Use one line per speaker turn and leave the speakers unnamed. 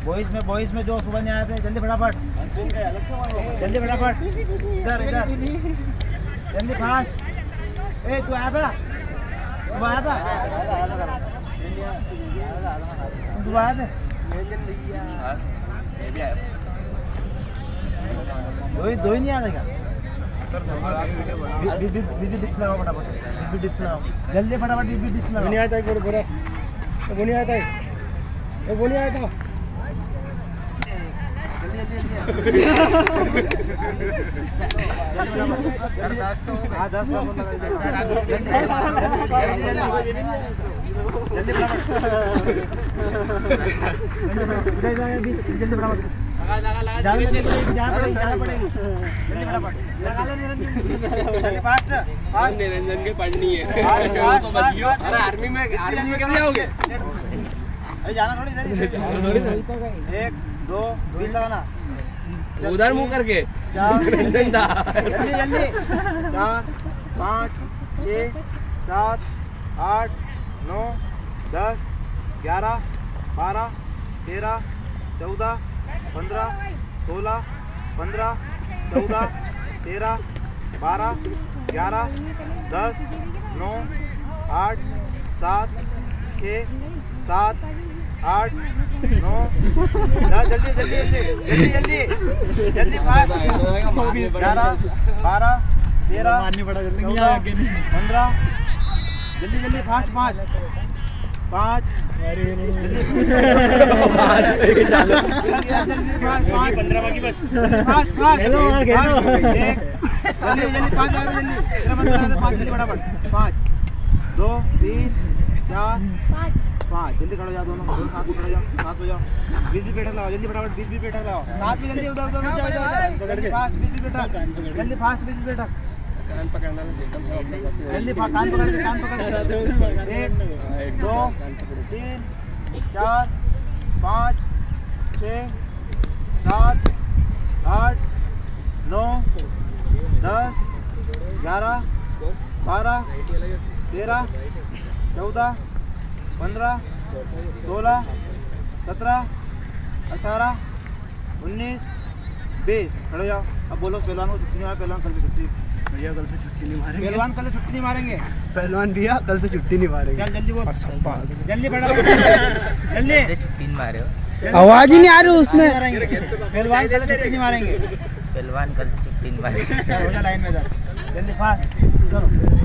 Boys में जो सुबह नहीं आए थे, जल्दी फटाफट, जल्दी फटाफट, इधर इधर, जल्दी फास्ट। ए तू आया था, तू आया था, तू आया था, दो ही नहीं आया था क्या? बीबी डिप्स लगाओ फटाफट, बीबी डिप्स लगाओ, जल्दी फटाफट बीबी डिप्स लगाओ।
नहीं आया था, एक बार वो नहीं आया था, वो नहीं आया था।
निरंजन के पढ़नी है। अरे आर्मी में कैसे जाओगे?
जाना थोड़ी, एक दो 20 लगाना,
उधर मुंह करके।
4 जल्दी जल्दी, 4 5 6 7 8 9 10 11 12 13 14 15 16 15 14 13 12 11 10 9 8 7 6 7 8 9 10 जल्दी जल्दी जल्दी जल्दी जल्दी 5 11 12 13 14 15 जल्दी जल्दी फास्ट 5 2 3 4 5 जल्दी खड़ो जाओ, दोनों साथ में खड़ो जाओ, साथ हो जाओ, 20 बैठक लगाओ, जल्दी फटाफट 20 बैठक लगाओ, साथ में जल्दी, उधर उधर जाओ, जल्दी फास्ट 20 बैठक, जल्दी फास्ट 20 बैठक,
कान पकड़ना
जल्दी कान पकड़ के 1 2 3 4 5 6 7 8 9 10 11 12 13 14 15 16 17 18 19 20 खड़े जाओ। अब बोलो पहलवान को छुट्टी नहीं मारे, पहलवान कल से छुट्टी
भैया, कल से छुट्टी नहीं मारेंगे।
पहलवान कल से छुट्टी नहीं मारेंगे,
पहलवान भैया कल से छुट्टी नहीं मारेंगे।
चल जल्दी बोल, जल्दी फटाफट जल्दी,
छुट्टी नहीं मारे हो,
आवाज ही नहीं आ रही उसमें।
पहलवान कल से छुट्टी नहीं मारेंगे,
पहलवान कल से छुट्टी नहीं मारेंगे।
हो जा लाइन में इधर, जल्दी फास्ट करो।